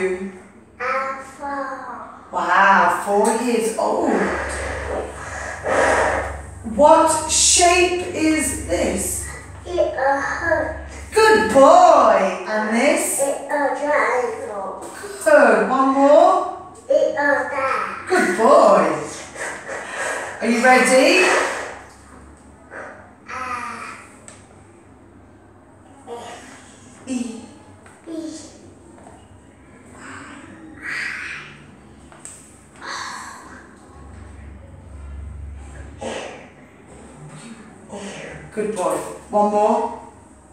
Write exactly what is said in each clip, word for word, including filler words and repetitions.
you? I'm four. Wow, four years old. What shape is this? It's a heart. Good boy. And this? It's a triangle. Good. One more. It's a dad. Good boy. Are you ready? Ah. E. E. Good boy. One more.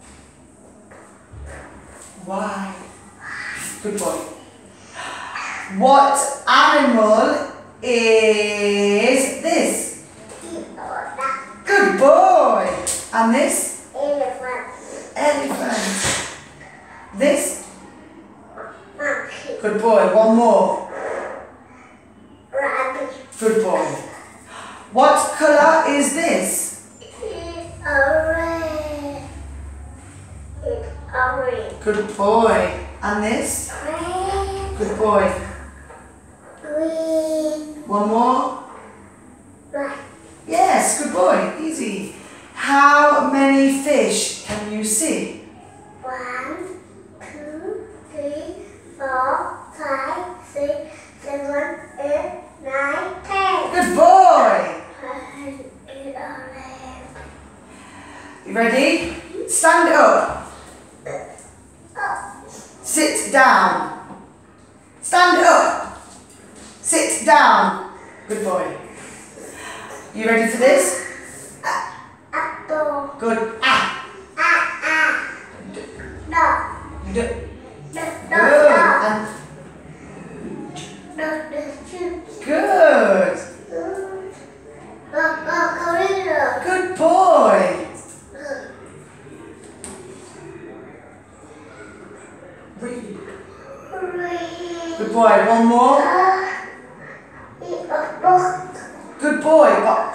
Y. Good boy. What animal is this? Good boy. And this? Elephant. Elephant. This? Monkey. Good boy. One more. Rabbit. Good boy. What colour is this? It's orange. It's orange. Good boy. And this? Red. Good boy. Green. One more? Black. Yes, good boy. Easy. How many fish can you see? One, two, three, four, five, six, seven, eight, nine, ten. Good boy. Ten, eleven. You ready? Stand up. Sit down. Stand up. Sit down. Good boy. You ready for this? Apple. Good. Ah. Ah, ah. No. You do. No, Good. no, no. And No, no, two. good. No, no, gorilla. Good boy. Read. Three. Good boy. One more. Uh, eat a book. Good boy. But